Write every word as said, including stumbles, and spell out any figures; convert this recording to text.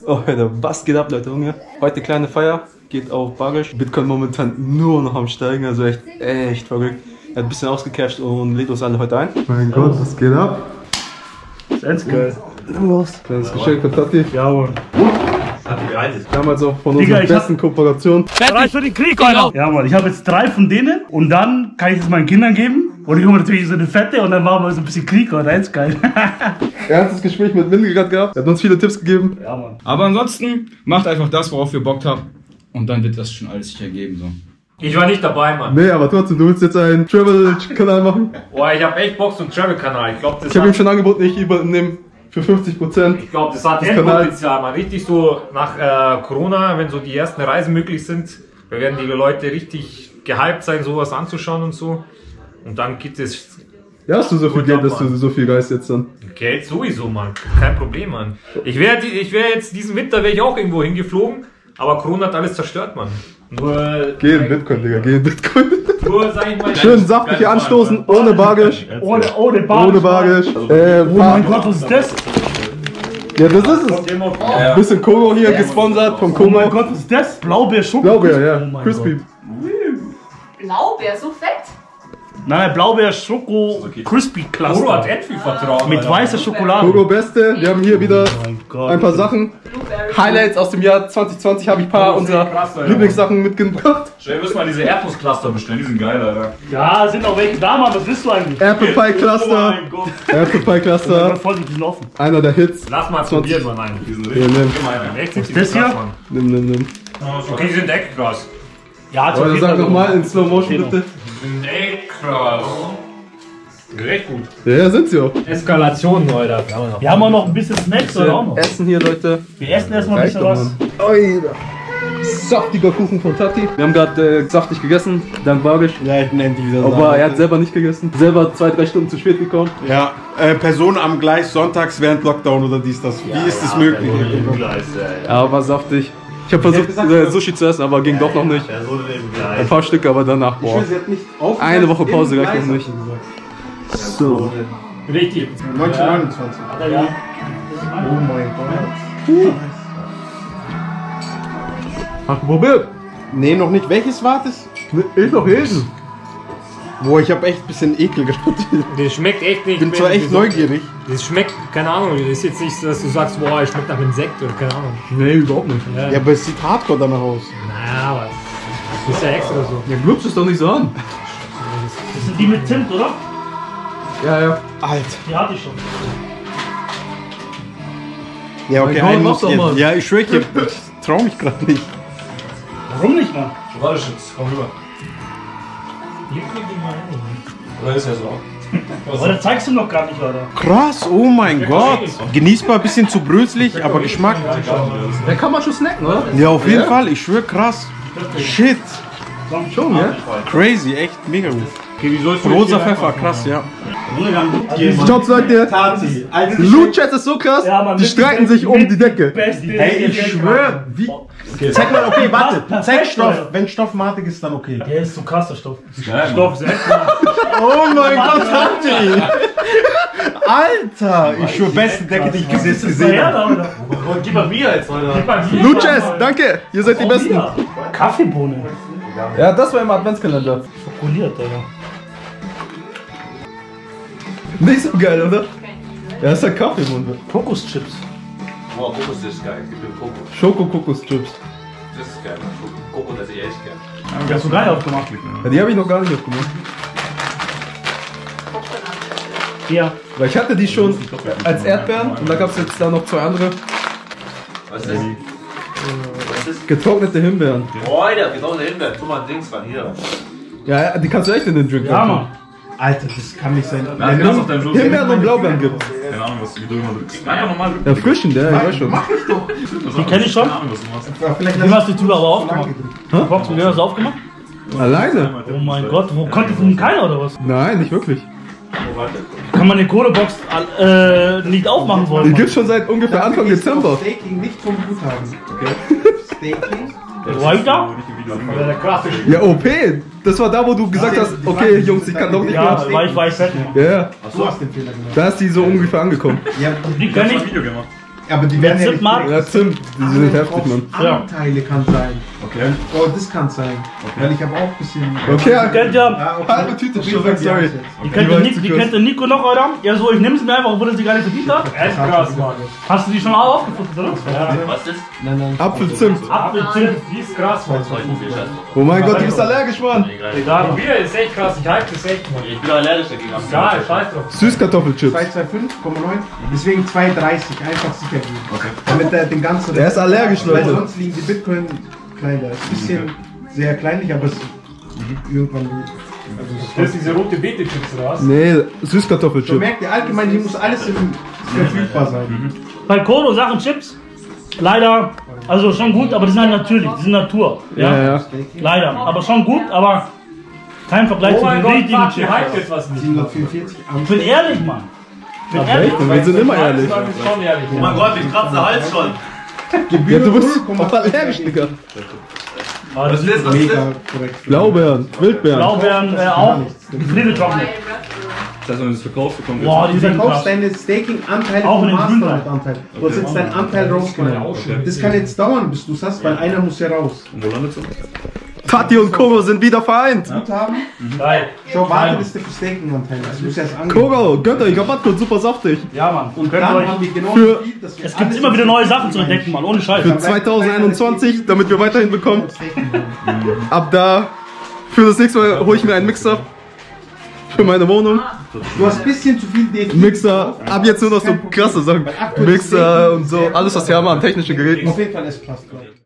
Oh, Alter, was geht ab, Leute, Junge? Heute kleine Feier, geht auf Bargisch. Bitcoin momentan nur noch am Steigen, also echt, echt verrückt. Er hat ein bisschen ausgecasht und lädt uns alle heute ein. Mein Gott, was geht ab? Ganz geil. Was? Kleines Geschenk von Tati. Ja, Mann. Damals auch von Digga, unserer ich hab- besten Kooperation. Fertig für den Krieg, Alter! Ja, Mann, ich habe jetzt drei von denen und dann kann ich es meinen Kindern geben. Und ich habe natürlich so eine fette und dann machen wir so ein bisschen Krieg, Alter. Das ist geil. Ernstes Gespräch mit Windel gerade gehabt. Er hat uns viele Tipps gegeben. Ja, Mann. Aber ansonsten macht einfach das, worauf ihr Bock habt. Und dann wird das schon alles sich ergeben. So. Ich war nicht dabei, Mann. Nee, aber trotzdem, du willst jetzt einen Travel-Kanal machen? Boah, ich hab echt Bock zum Travel-Kanal. Ich glaube, das, Ich habe ihm hat- schon angeboten, ich übernehme für fünfzig Prozent. ich glaub, das hat Das echt Kanal- Potenzial, Mann. Richtig so nach äh, Corona, wenn so die ersten Reisen möglich sind, da werden die Leute richtig gehypt sein, sowas anzuschauen und so. Und dann gibt es Ja, hast du so viel Gut Geld, ab, dass du Mann. so viel reist jetzt dann? Geld sowieso, Mann. Kein Problem, Mann. Ich wäre ich wär jetzt diesen Winter wäre ich auch irgendwo hingeflogen, aber Corona hat alles zerstört, Mann. Nur, Geh in Bitcoin, Digga, geh in Bitcoin. nur sag ich mal, Schön saftig hier anstoßen, ohne Bargisch. Ohne, ohne Bar. Ohne Bargisch. Äh, Oh mein Gott, was ist das? ja, das ist es. Bisschen Kogo hier gesponsert vom Oh mein Kogo. Gott, was ist das? Blaubeer Schoko. Blaubeer, ja. Oh mein Crispy. Gott. Blaubeer, so fett? Nein, Blaubeer Schoko Crispy Koro hat Cluster. Äpfel vertraut. Mit weißer Schokolade. Kogo Beste. Wir haben hier wieder Oh mein Gott. ein paar Sachen. Blueberry. Highlights aus dem Jahr zwanzig zwanzig habe ich ein paar Oh, unserer krass, Alter. Lieblingssachen mitgebracht. Wir müssen mal diese Erdnusscluster bestellen, die sind geil, Alter. Ja, sind auch welche da, Mann. Was willst du eigentlich? Apple Pie Cluster. Gott. Apple Pie Cluster. Voll, die sind offen. Einer der Hits. Lass mal zwanzig. probieren, Mann. Einen. Ja, nimm, Echt, sind die das krass, hier? Mann. nimm, nimm, nimm. Okay, die sind echt krass. Ja, Aber dann sag nochmal in Slow Motion Genau. bitte. Die sind echt krass. Recht gut. Ja, ja, sind sie auch. Eskalation, Leute. Wir haben auch noch ein bisschen Snacks oder auch noch. Essen hier, Leute. Wir essen erstmal ein Reicht bisschen doch, was. Mann. Alter. Saftiger Kuchen von Tati. Wir haben gerade äh, saftig gegessen, dank Bargisch. Ja, ich nenne die wieder. Aber er hat selber nicht gegessen. Selber zwei, drei Stunden zu spät gekommen. Ja, äh, Person am Gleis sonntags während Lockdown oder dies, das. Wie ist das möglich? Ja, war saftig. Ich habe versucht, äh, Sushi zu essen, aber ging doch noch nicht. Ein paar Stücke, aber danach, boah. Eine Woche Pause reicht noch nicht. So. Richtig. neunzehnhundertneunundzwanzig. Ja. Oh mein Gott. Ach, probiert. Nee, noch nicht. Welches war das? Ich noch jeden. Boah, ich habe echt ein bisschen Ekel gehabt. Das schmeckt echt nicht. Ich bin zwar echt neugierig. Das schmeckt, keine Ahnung, das ist jetzt nicht so, dass du sagst, boah, es schmeckt nach Insekt oder keine Ahnung. Nee, überhaupt nicht. Ja, Ja, aber es sieht hardcore danach aus. naja, aber das ist ja extra so. Ja, glubst es doch nicht so an. Das sind die mit Zimt, oder? Ja, ja. Alter. Die hatte ich schon. Ja, okay, Mein Gott, einen mach muss doch ich mal. jetzt. Ja, ich schwöre, ich, ich trau mich gerade nicht. Warum nicht, Mann? Schokoladechips, komm rüber. Oder ist ja so? Aber das zeigst du noch gar nicht, Alter. Krass, oh mein Gott. Genießbar, bisschen zu bröselig, aber Geschmack. Da kann man schon snacken, oder? Ja, auf jeden Ja. Fall. Ich schwöre, krass. Shit. Schon, ja? Crazy, echt mega gut. Okay, wie sollst du Rosa Pfeffer, krass, ja. Schaut Leute, Loot-Chat ist so krass, Ja, Mann, die mit- streiten sich um die Decke. Beste. Hey, ich schwöre, wie. Zeig mal, okay, warte. Zeig Stoff. Wenn Stoff matig ist, dann okay. Der ist so krass, der Stoff. Geil, Stoff ist echt krass. Oh mein Gott, Tati! Alter! Ich schwöre, beste Decke, die ich bis jetzt gesehen Ja, habe. Alter. Gib mal Bier jetzt, Alter. Gib mal Bier. Loot-Chat, danke, ihr seid die Besten. Bier. Kaffeebohnen. Ja, das war im Adventskalender. Schokoliert, Alter. Nicht so geil, oder? Ja, ist ja Kaffee im Mund. Kokoschips. Boah, Kokos ist geil. Gib mir Kokos. Schoko-Kokos-Chips. Das ist geil. Kokos, das ich echt gern. Die hast du geil aufgemacht. Ja, die habe ich noch gar nicht aufgemacht. Ja. Weil ich hatte die schon als Erdbeeren und da gab es jetzt da noch zwei andere. Was ist das? Was ist Getrocknete Himbeeren. das? Boah, Alter, genau dahinter. Tu mal ein Dings ran, hier. Ja, ja, die kannst du echt in den Drink Ja, machen. Mann. Alter, das kann nicht sein. Ja, du kannst auf deinem Schoß. Himbeeren und Blaubeeren gibt. Keine Ahnung, was du drüber drückst. Einfach nochmal drücken. Ja, frischen, der, ich weiß schon. Die kenn ich schon. Keine Ahnung, was du machst. Wie hast du die Tür aber aufgemacht? Box, wie hast du aufgemacht? Alleine? Oh mein Gott, wo konnte von keiner oder was? Nein, nicht wirklich. Kann man die Kohlebox äh, nicht aufmachen wollen? Die Mann? gibt's schon seit ungefähr Anfang Dezember. Staking nicht vom Guthaben. Okay. Staking? Weiter? Der krasse Ja, O P. Das war da, wo du gesagt hast, okay, Jungs, ich kann doch nicht Ja, mehr. weil ich weiß fett. Ja, ja. Du hast den Fehler gemacht. Da ist die so ungefähr angekommen. Ja, Die Ich kenn hab ich. ein Video gemacht. Aber die werden ja nicht Zimt, Ja, Zimt, die sind heftig, Mann. Anteile kann sein. Okay. Oh, das kann sein. Weil ich habe auch ein bisschen... Okay, Kennt ihr, Ja, okay. halbe Tüte Schilder, sorry. die kennt ihr Nick, die kennt ihr Nico noch, oder? Ja, so, ich nehm's mir einfach, obwohl er sie gar nicht verdient hat. Echt krass, Mann. Hast du die schon alle aufgefunden, oder? Was ist das? Nein, nein. Apfelzimt. Apfelzimt. Die ist krass, Mann. Soll ich nicht viel scheiße. Oh mein Gott, du bist allergisch, Mann. Egal. Die Bier ist echt krass, ich hype das echt, Mann. Ich bin allergisch dagegen. Geil, scheiß drauf. Süßkartoffelchips. zwei Komma fünfundzwanzig Komma neun. Deswegen zwei Komma dreißig. Einfach sicher gehen. Okay. Damit er den ganzen... Der ist allergisch, Weil Leute. sonst liegen die Bitcoin kleiner. Ist ein bisschen sehr kleinlich, aber es irgendwann... Das ist diese rote Beete-Chips oder was? Nee, So Süßkartoffelchips. merkt ihr, allgemein hier muss alles im, verfügbar sein. Bei Kono Sachen Chips, leider, also schon gut, aber die sind halt natürlich, die sind Natur. Ja, ja. Leider, aber schon gut, aber kein Vergleich Oh zu mein den Gott, richtigen fuck, ihr Chips. hypt jetzt was nicht. siebenhundertvierundvierzig Ich bin ehrlich, Mann. Ich bin ehrlich. Echt? Wir sind immer ehrlich. Das ist schon ehrlich. Oh mein Gott, ich kratze der Hals schon. Ja, du bist auch allergisch, Digga. Aber das Was ist ist das? Mega korrekt. Blaubeeren, Wildbeeren. Blaubeeren äh, auch gefriergetrocknet. Das heißt, wenn du es verkaufst, bekommst du Boah, die Du sind verkaufst krass. deine Staking-Anteile Auch vom in den Grünwein. Mastermind-Anteil. Du hast jetzt deinen Anteil rausgenommen. Das kann jetzt dauern, bis du es hast, weil einer muss ja raus. Und wo landest du? Fatih und Kogo sind wieder vereint. Guthaben? Geil. Schau, Warteliste für Staking-Anteile. Das muss erst angehen. Kogo, gönnt euch Rabattcode, super saftig. Ja, Mann. Und Könnt dann ihr euch, haben wir genau Für- so viel, dass wir es gibt alles immer wieder neue in Sachen zu entdecken, Mann. Ohne Scheiß. Für zweitausendeinundzwanzig, damit wir weiterhin bekommen. Staking haben. Ab da, für das nächste Mal hole ich mir einen Mixer. Für meine Wohnung. Du hast ein bisschen zu viel D F I. Mixer, ab jetzt nur noch so krasse Sachen. Mixer und so, alles was wir haben an technischen Geräten. Auf jeden Fall S Plus.